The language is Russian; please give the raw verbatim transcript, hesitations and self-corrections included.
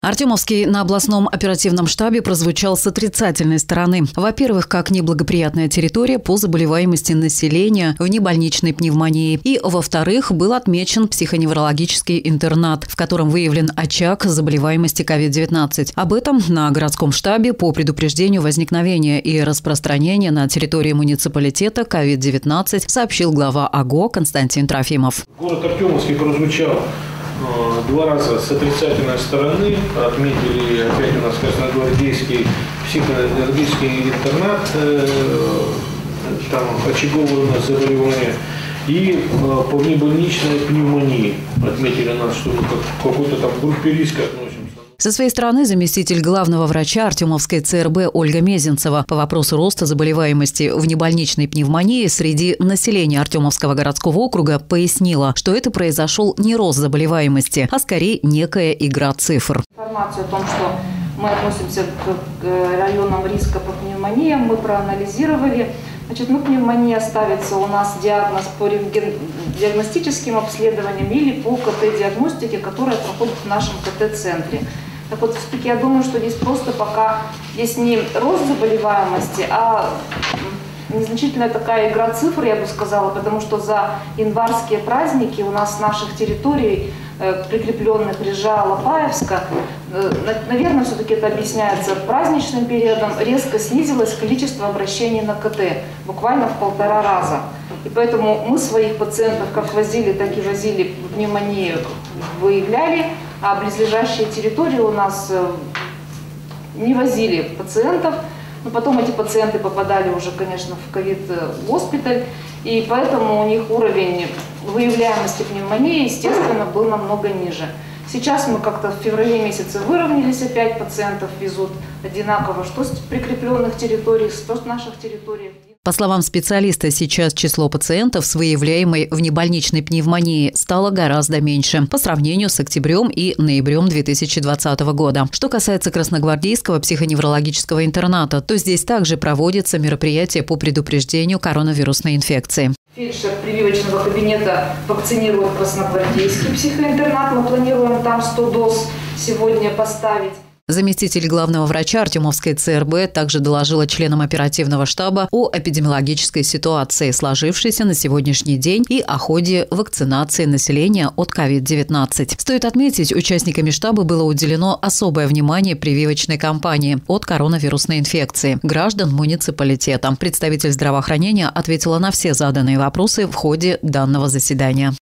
Артемовский на областном оперативном штабе прозвучал с отрицательной стороны. Во-первых, как неблагоприятная территория по заболеваемости населения внебольничной пневмонией. И, во-вторых, был отмечен психоневрологический интернат, в котором выявлен очаг заболеваемости ковид девятнадцать. Об этом на городском штабе по предупреждению возникновения и распространения на территории муниципалитета ковид девятнадцать сообщил глава АГО Константин Трофимов. Город Артемовский прозвучал два раза с отрицательной стороны. Отметили опять у нас красногвардейский психоневрологический интернат, там очаговое у нас заболевание, и по внебольничной пневмонии отметили нас, что мы к какой-то там группе риска относимся. Со своей стороны заместитель главного врача Артемовской ЦРБ Ольга Мезенцева по вопросу роста заболеваемости внебольничной пневмонии среди населения Артемовского городского округа пояснила, что это произошел не рост заболеваемости, а скорее некая игра цифр. Информацию о том, что мы относимся к районам риска по пневмониям, мы проанализировали. Значит, ну, пневмония ставится у нас диагноз по диагностическим обследованиям или по КТ-диагностике, которая проходит в нашем КТ-центре. Так вот, все-таки я думаю, что здесь просто пока здесь не рост заболеваемости, а незначительная такая игра цифр, я бы сказала, потому что за январские праздники у нас с наших территорий, прикрепленных Рижа, Лопаевска, наверное, все-таки это объясняется праздничным периодом, резко снизилось количество обращений на КТ, буквально в полтора раза. И поэтому мы своих пациентов как возили, так и возили пневмонию, выявляли, а близлежащие территории у нас не возили пациентов. Но потом эти пациенты попадали уже, конечно, в ковид-госпиталь, и поэтому у них уровень выявляемости пневмонии, естественно, был намного ниже. Сейчас мы как-то в феврале месяце выровнялись, опять пациентов везут одинаково, что с прикрепленных территорий, что с наших территорий. По словам специалиста, сейчас число пациентов с выявляемой внебольничной пневмонией стало гораздо меньше по сравнению с октябрем и ноябрем две тысячи двадцатого года. Что касается красногвардейского психоневрологического интерната, то здесь также проводятся мероприятия по предупреждению коронавирусной инфекции. Фельдшер прививочного кабинета вакцинирует красногвардейский психоинтернат. Мы планируем там сто доз сегодня поставить. Заместитель главного врача Артемовской ЦРБ также доложила членам оперативного штаба о эпидемиологической ситуации, сложившейся на сегодняшний день, и о ходе вакцинации населения от ковид девятнадцать. Стоит отметить, участниками штаба было уделено особое внимание прививочной кампании от коронавирусной инфекции граждан муниципалитета. Представитель здравоохранения ответила на все заданные вопросы в ходе данного заседания.